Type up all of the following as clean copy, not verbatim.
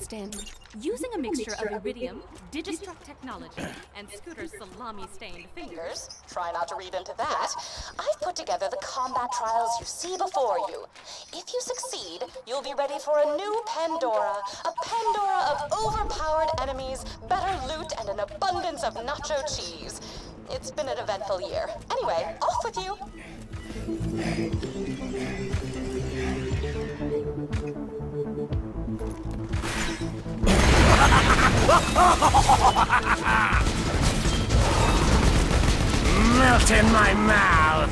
Stanley. Using a mixture of Iridium, Digistruct technology, and Scooter's salami-stained fingers, try not to read into that, I've put together the combat trials you see before you. If you succeed, you'll be ready for a new Pandora. A Pandora of overpowered enemies, better loot, and an abundance of nacho cheese. It's been an eventful year. Anyway, off with you! Melt in my mouth!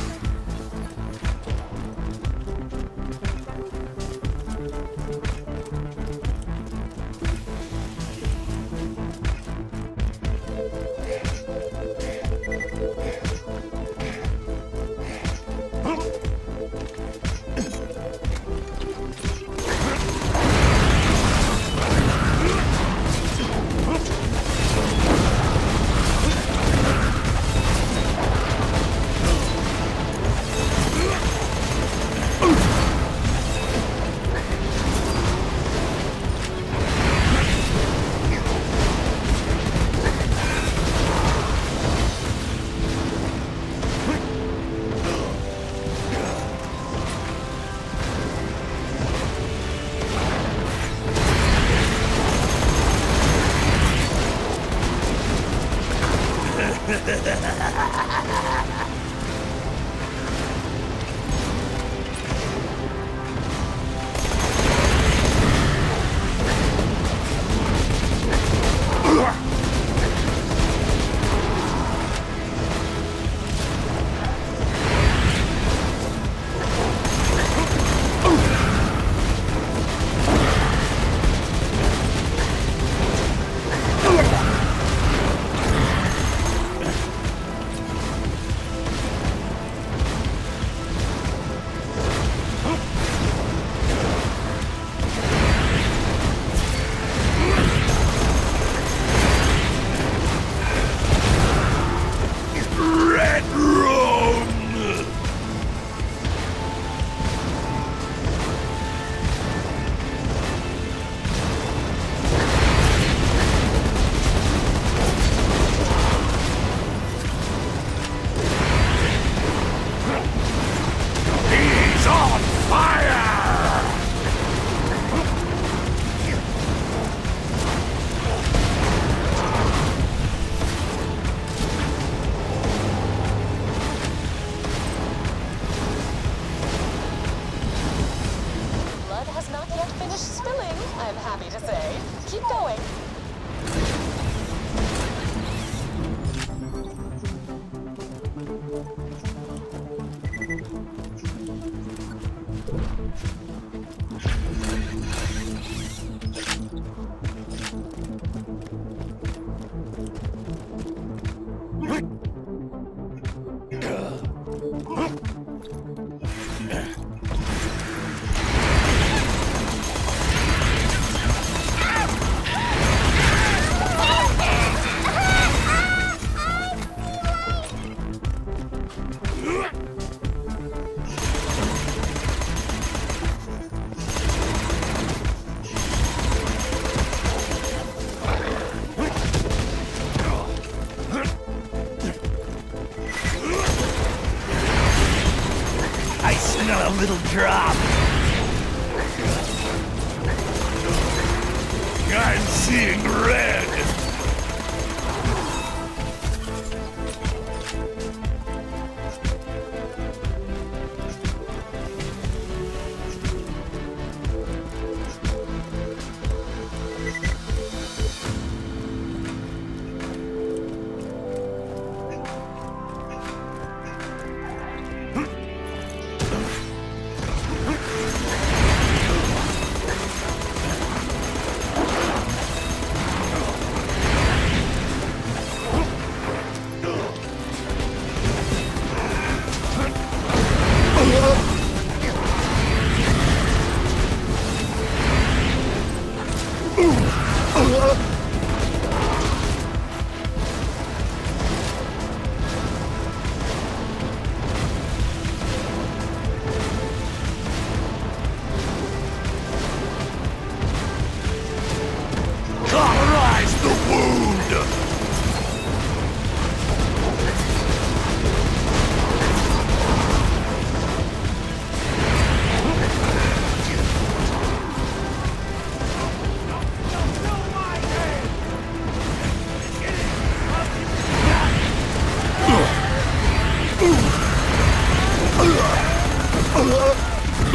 A little drop. I'm seeing red.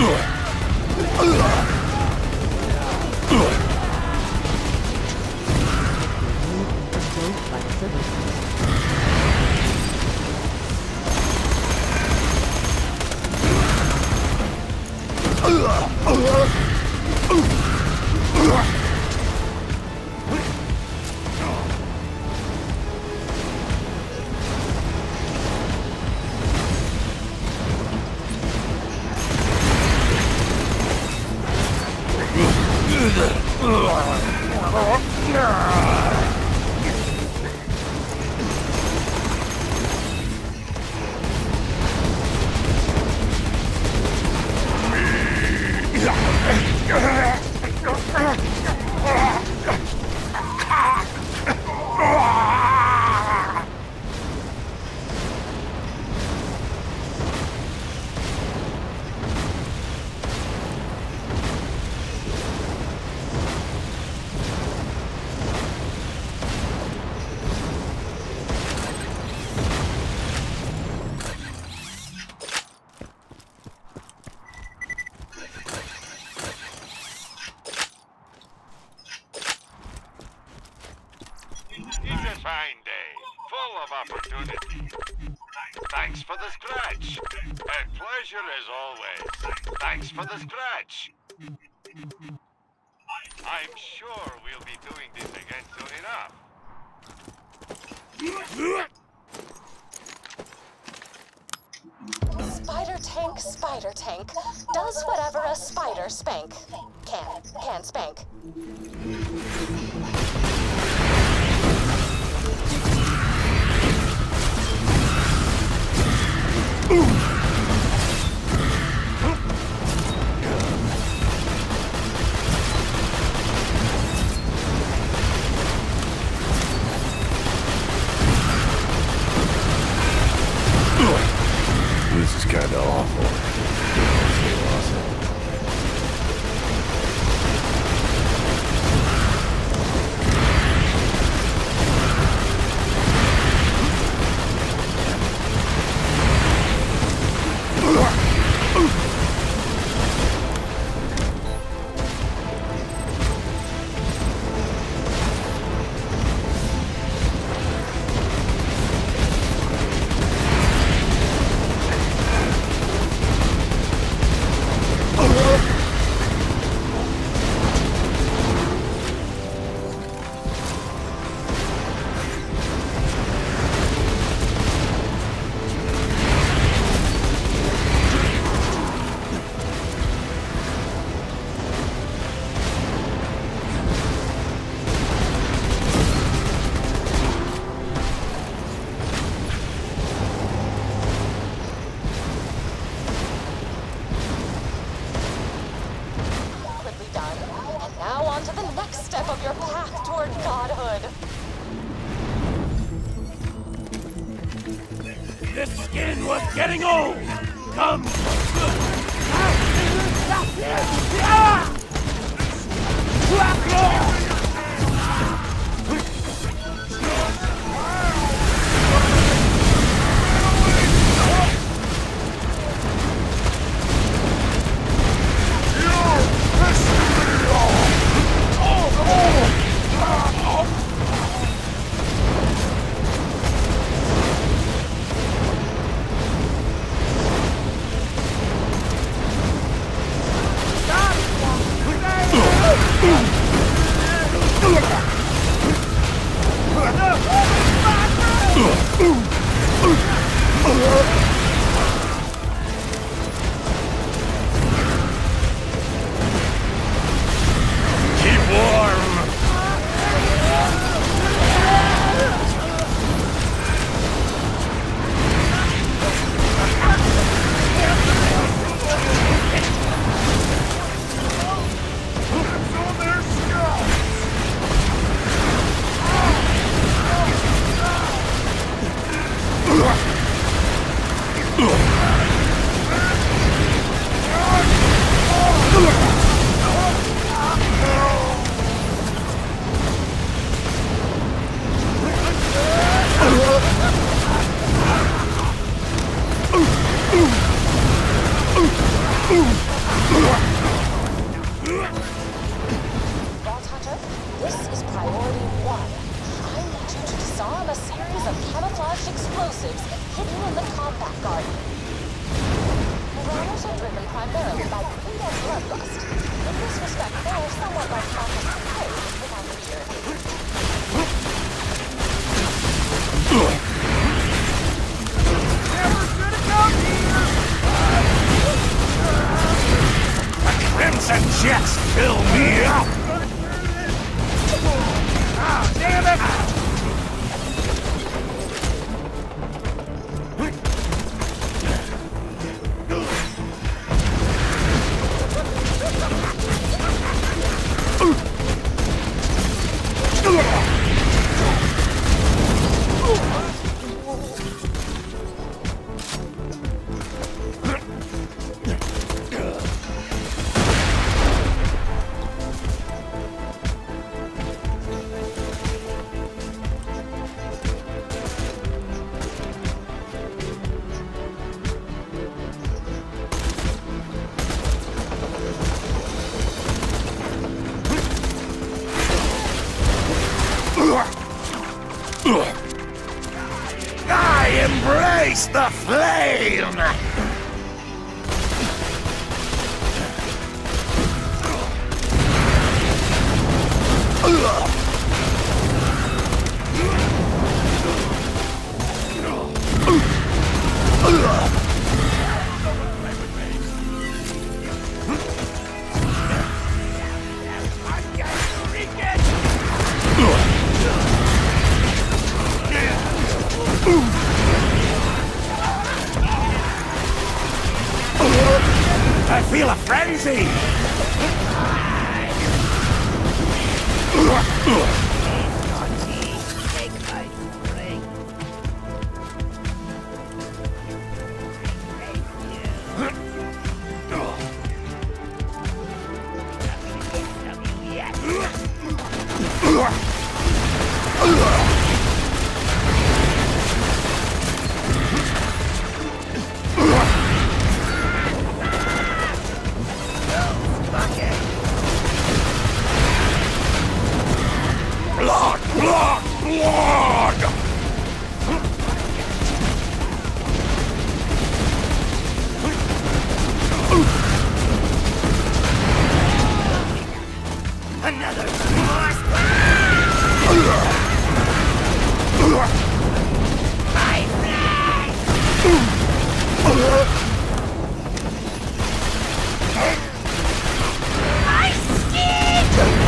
Fine day, full of opportunity. Thanks for the scratch. A pleasure as always. Thanks for the scratch. I'm sure we'll be doing this again soon enough. Spider tank does whatever a spider spank can spank. This is kinda awful. Of your path toward godhood. This skin was getting old! Come! Ooh! harsh explosives hidden in the combat garden. Marauders are driven primarily by greed and bloodlust. In this respect, they are somewhat like Marcus Companions without fear. Crimson jets fill me up! Ah, damn it! I embrace the flame! I feel a frenzy! Blood! Blood! Blood! Another force! My flesh! My skin!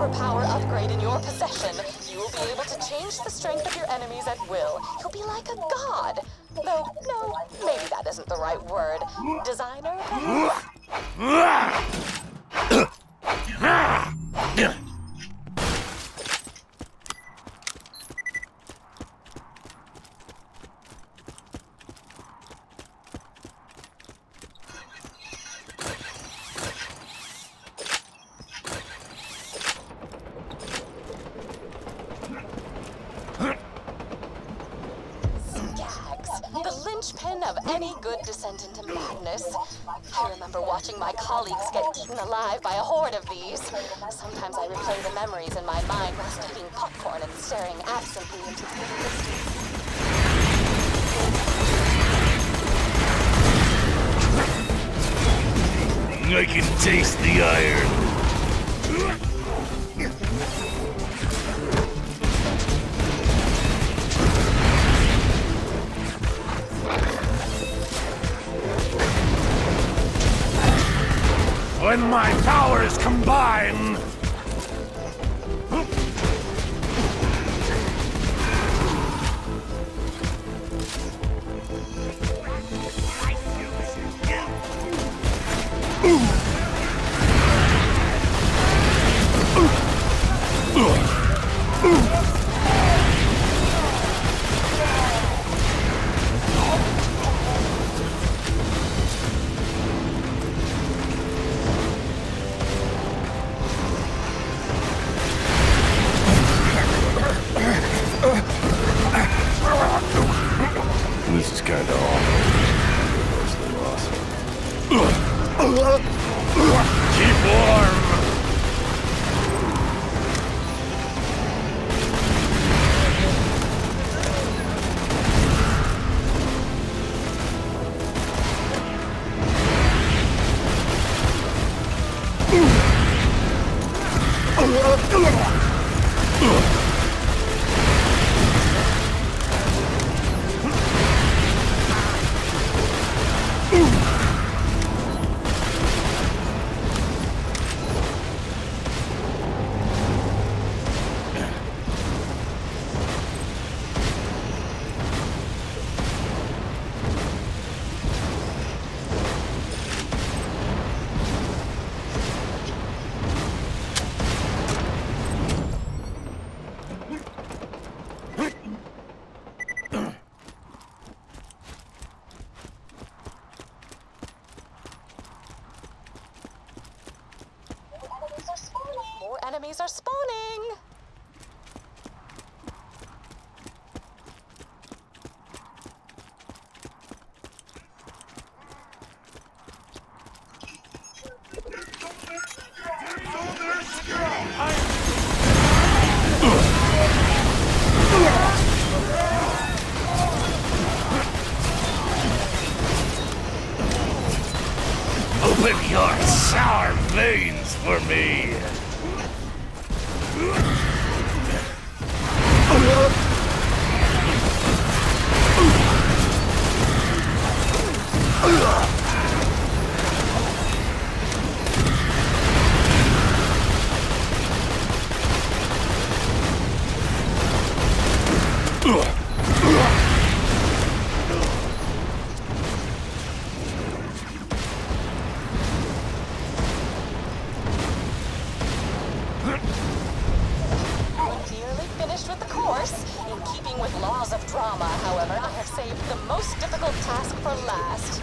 superpower upgrade in your possession, you will be able to change the strength of your enemies at will. You'll be like a god. Though, no, maybe that isn't the right word. Designer, perhaps? The linchpin of any good descent into madness. I remember watching my colleagues get eaten alive by a horde of these. Sometimes I replay the memories in my mind whilst eating popcorn and staring absently into the distance. I can taste the iron. When my powers combine... This is kind of awful. Keep warm. More enemies are spawning! Open your sour veins for me! With the course. In keeping with laws of drama, however, I have saved the most difficult task for last.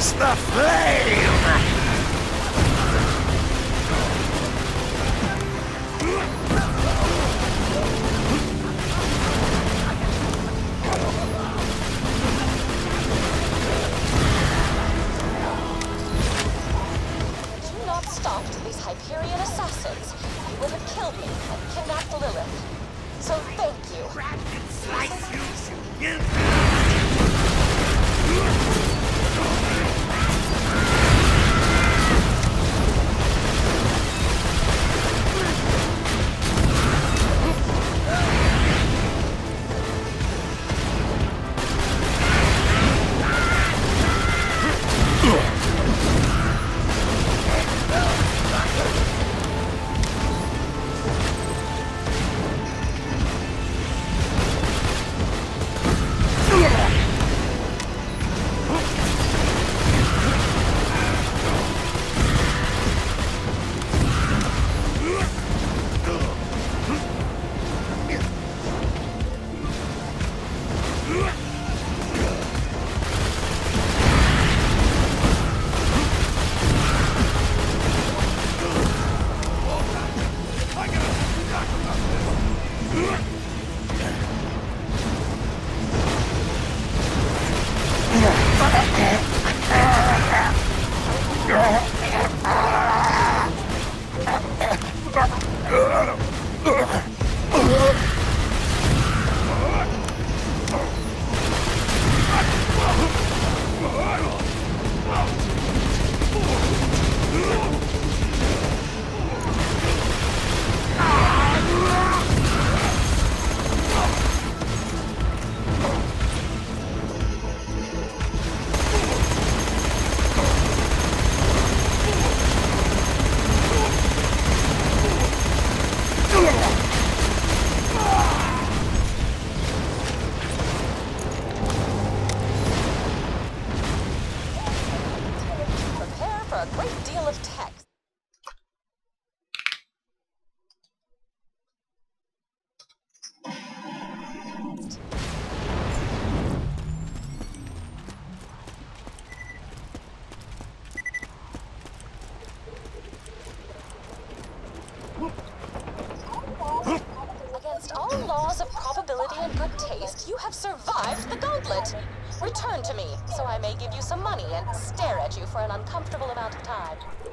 Face the flame! Stopped these Hyperion assassins, you would have killed me and kidnapped Lilith. So thank you. All laws of probability and good taste, you have survived the gauntlet. Return to me, so I may give you some money and stare at you for an uncomfortable amount of time.